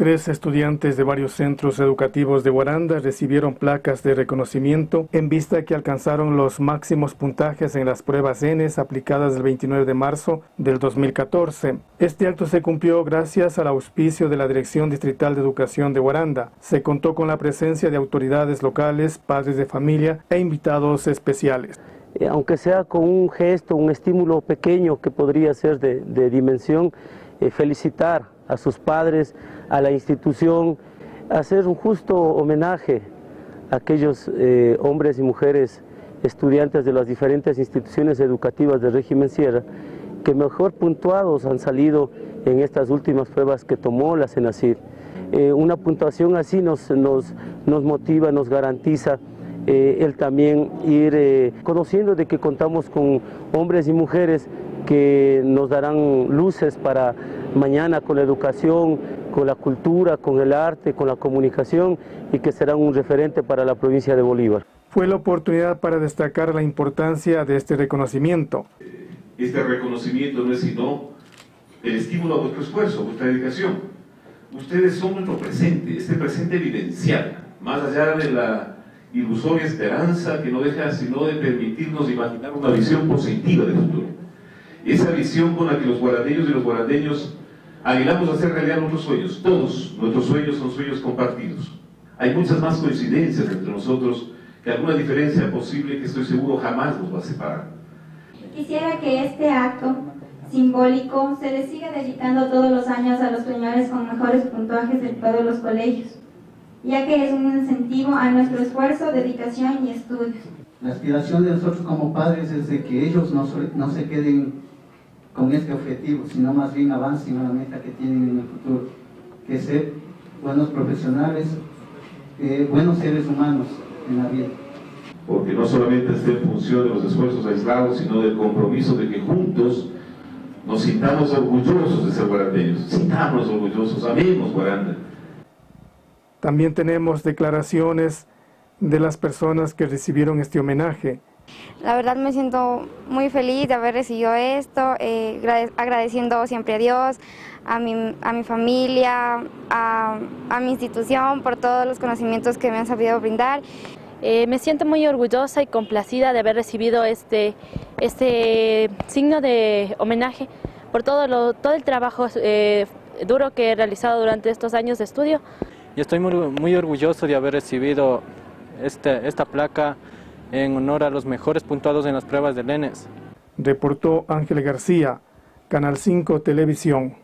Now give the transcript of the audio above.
3 estudiantes de varios centros educativos de Guaranda recibieron placas de reconocimiento en vista que alcanzaron los máximos puntajes en las pruebas ENES aplicadas el 29 de marzo del 2014. Este acto se cumplió gracias al auspicio de la Dirección Distrital de Educación de Guaranda. Se contó con la presencia de autoridades locales, padres de familia e invitados especiales. Aunque sea con un gesto, un estímulo pequeño que podría ser de dimensión, felicitar a sus padres, a la institución, hacer un justo homenaje a aquellos hombres y mujeres estudiantes de las diferentes instituciones educativas del régimen Sierra que mejor puntuados han salido en estas últimas pruebas que tomó la CENACID. Una puntuación así nos motiva, nos garantiza el también ir conociendo de que contamos con hombres y mujeres que nos darán luces para mañana con la educación, con la cultura, con el arte, con la comunicación y que serán un referente para la provincia de Bolívar. Fue la oportunidad para destacar la importancia de este reconocimiento. Este reconocimiento no es sino el estímulo a vuestro esfuerzo, a vuestra dedicación. Ustedes son nuestro presente, este presente vivencial, más allá de la ilusoria esperanza que no deja sino de permitirnos imaginar una visión positiva del futuro. Esa visión con la que los guarandeños y los guarandeños anhelamos hacer realidad nuestros sueños. Todos nuestros sueños son sueños compartidos. Hay muchas más coincidencias entre nosotros que alguna diferencia posible que estoy seguro jamás nos va a separar. Quisiera que este acto simbólico se le siga dedicando todos los años a los señores con mejores puntajes de todos los colegios, ya que es un incentivo a nuestro esfuerzo, dedicación y estudios. La aspiración de nosotros como padres es de que ellos no se queden con este objetivo, sino más bien avancen a la meta que tienen en el futuro, que es ser buenos profesionales, buenos seres humanos en la vida. Porque no solamente está en función de los esfuerzos aislados, sino del compromiso de que juntos nos sintamos orgullosos de ser guarandeños, sintamos orgullosos, amemos Guaranda. También tenemos declaraciones de las personas que recibieron este homenaje. La verdad me siento muy feliz de haber recibido esto, agradeciendo siempre a Dios, a mi familia, a mi institución por todos los conocimientos que me han sabido brindar. Me siento muy orgullosa y complacida de haber recibido este signo de homenaje por todo el trabajo duro que he realizado durante estos años de estudio. Y estoy muy orgulloso de haber recibido esta placa en honor a los mejores puntuados en las pruebas del ENES. Reportó Ángel García, Canal 5 Televisión.